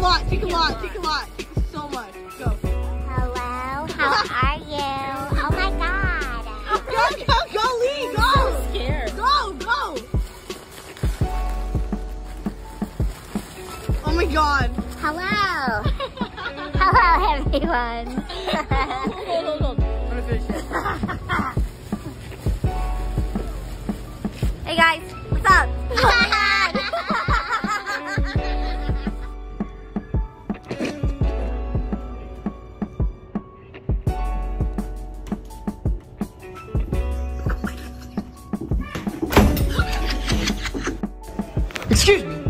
lot, take a lot, take a lot. Take so much. Go. Hello, how are you? Oh my god. Go, Lee, go. I'm so scared. Go. Oh my god. Hello. Hello, everyone. Hold. I'm gonna finish it. Hey guys, what's up? Oh my god. Excuse me.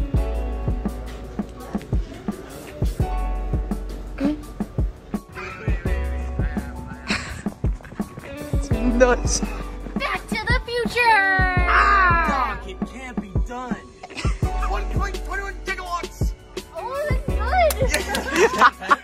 Nuts. Back to the future. Doc, it can't be done. 21 gigawatts. Oh, that's good.